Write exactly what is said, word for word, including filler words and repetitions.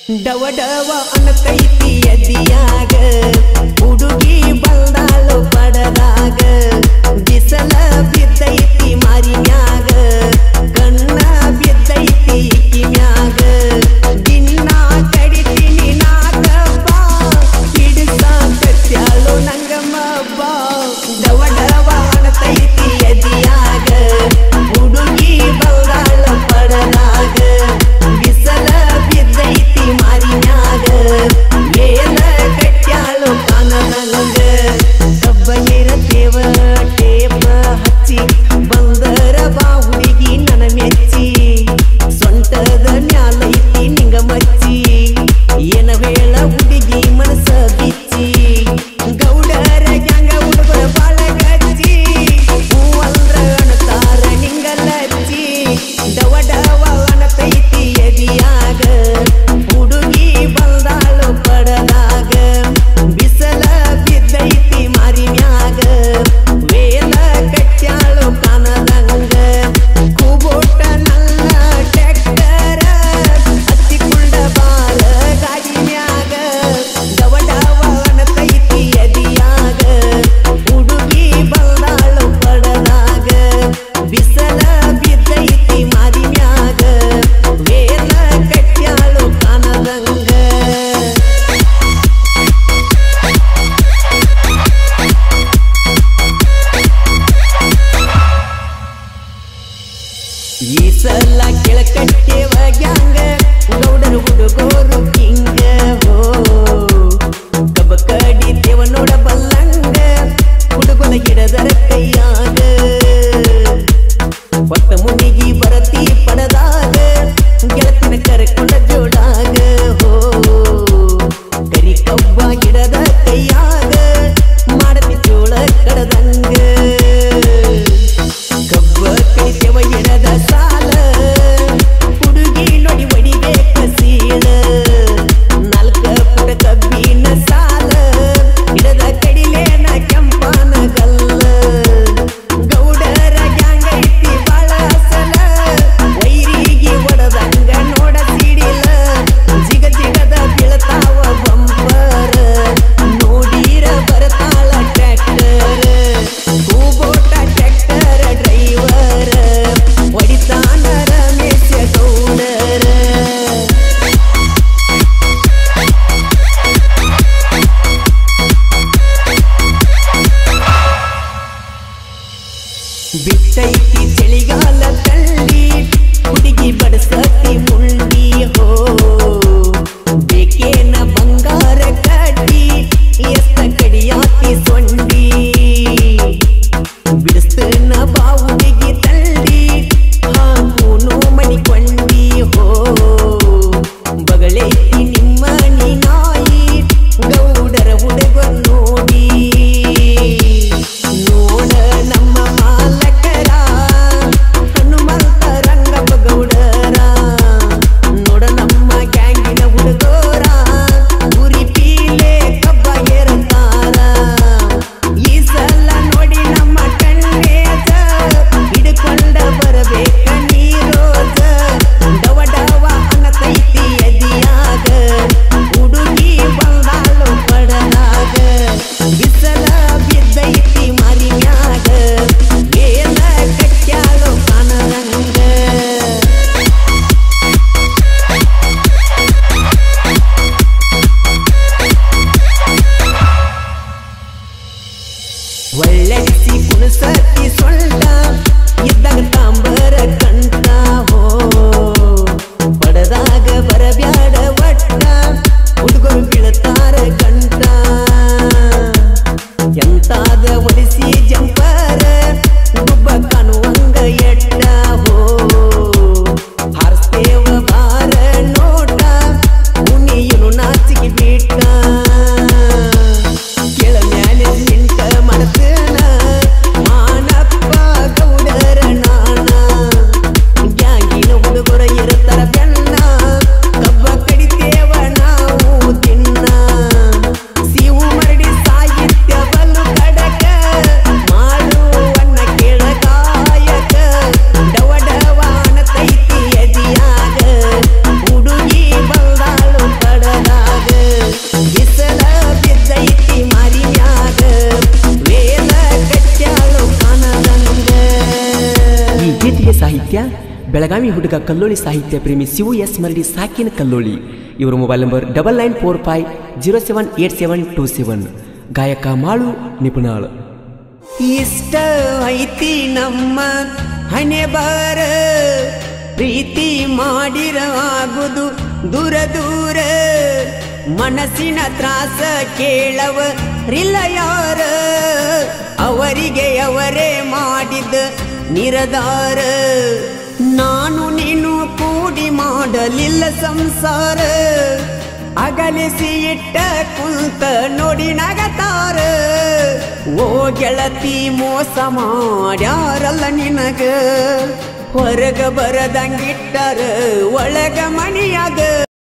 ಡವ ಡವ ಅನ್ನತೈತಿ ಎದಿಯಾಗ ಹುಡುಗಿ ಬಂದಾಳು ಪಡದಾಗ ಬಿಸಲ ಬಿದ್ದೈತಿ ಮಾರಿನ್ಯಾಗ ಕಣ್ಣ ಬಿದ್ದೈತಿ ಕಿಮ್ಯಾಗ ದಿನ ಕಡಿತೀನಿ ನಾಗಪ್ಪ ಹಿಡಿಸ ಕತ್ಯಾಳು ನಂಗಮ್ಮಪ್ಪ ಡವ ಡವ ಅನ್ನತೈತಿ ಎದಿಯಾಗ ಹುಡುಗಿ ಬಂದಾಳು ಪಡದಾಗ ಬಿಸಲ ಬಿದ್ದೈತಿ ಮಾರಿನ್ಯಾಗ ಮೇಲ ಕಟ್ಯಾಳು ಕಾನನಂಗ ಕಬ್ಬ ಇರತೇವ ಟೇಪ ಹಚ್ಚಿ ಬಂದರ ಬಾ ಹುಡುಗಿ ನನ್ನ ಮೆಚ್ಚಿ ಸೊಂಟದ ಮ್ಯಾಲೈತಿ ನಿಂಗ ಮಚ್ಚಿ ಏನ ವೇಳ ಹುಡುಗಿ ಮನಸ ಬಿಚ್ಚಿ ಗೌಡರ ಗ್ಯಾಂಗ ಹುಡುಗರ ಬಾಳ ಗಚ್ಚಿ ಹೂವಂದ್ರ ಅಣತಾರ ನಿಂಗಲಚ್ಚಿ ಡವ ಡವ ಅನ್ನತೈತಿ ಎದಿಯಾಗ ಹುಡುಗಿ ಬಂದಾಳು ಪಡದಾಗ ಬಿಸಲ ಬಿದ್ದೈತಿ ಮಾರಿನ್ಯಾಗ ವೇಲ ಕಟ್ಯಾಳು ಕಾನದಂಗ ಕೂಬೋಟ ನನ್ನ ಟ್ರ್ಯಾಕ್ಟರ ಹತ್ತಿಕೊಂಡ ಬಾಳ ಗಾಡಿನ್ಯಾಗ ಡವ ಡವ ಅನ್ನತೈತಿ ಎದಿಯಾಗ ಹುಡುಗಿ ಬಂದಾಳು ಪಡದಾಗ ಬಿಸಲ ಬಿದ್ದೈತಿ ಮಾರಿನ್ಯಾಗ ವೇಲ ಕಟ್ಯಾಳು ಕಾನದಂಗ ಈ ಸಲ ಕೆಳಕಟ್ಟೆವ ಗ್ಯಾಂಗ ಗೌಡರು ಹುಡುಗೋರು ಕಿಂಗ ಹೋ ಕಬ್ಬ ಕಡಿತೇವ ನೋಡ ಬಲ್ಲಂಗ ಹುಡುಗನ ಗಿಡದರ ಕೈಯಾಗ ಹೊತ್ತ ಮುನಿಗಿ ಬರತಿ ಪಡದಾಗ ಗೆಳತಿನ ಕರ್ಕೊಂಡ ಜೋಡಾಗ ಹೋ ಕರಿ ಕಬ್ಬ ಗಿಡದ ಕೈಯಾಗ ಮಾಡತಿ ಜೋಳ ಕಡದಂಗ ಕಬ್ಬ ಕಡಿತೇವ ಗಿಡದ ಸಾಲ ಹುಡುಗಿ ನೋಡಿ ಒಡಿಬೇಕ ಸೀಳ ನಾಲ್ಕ ಪುಟ ಕಬ್ಬಿನ ಸಾಲ ಗಿಡದ ಕಡಿಲೇನ ಕೆಂಪನ ಗಲ್ಲ ಬೆಳಗಾವಿ ಹುಡುಗ ಕಲ್ಲೋಳಿ ಸಾಹಿತ್ಯ ಪ್ರೇಮಿ ಶಿವು ಎಸ್ ಮರಡಿ ಸಾಕಿನ ಕಲ್ಲೋಳಿ. ಇವರ mobile number double nine four five zero seven eight seven two seven. ಗಾಯಕ ಮಾಳು ನಿಪುಣಾಳ್. ಇಷ್ಟ ಐತಿ ನಮ್ಮ ಹಣೆ ಬಾರ, ಪ್ರೀತಿ ಮಾಡಿರ ಆಗುದು ದೂರ ದೂರ, ಮನಸ್ಸಿನ ತ್ರಾಸ ಕೇಳವ ರಿಲ್ಲ ಯಾರ, ಅವರಿಗೆ ಅವರೇ ಮಾಡಿದ ನಿರದಾರ. ನಾನು ನೀನು ಕೂಡಿ ಮಾಡಲಿಲ್ಲ ಸಂಸಾರ, ಅಗಲಿಸಿ ಇಟ್ಟ ಕುಂತ ನೋಡಿ ನಗತಾರ. ಓ ಗೆಳತಿ ಮೋಸ ಮಾಡ್ಯಾರಲ್ಲ ನಿನಗ, ಹೊರಗ ಬರದಂಗಿಟ್ಟರ ಒಳಗ ಮಣಿ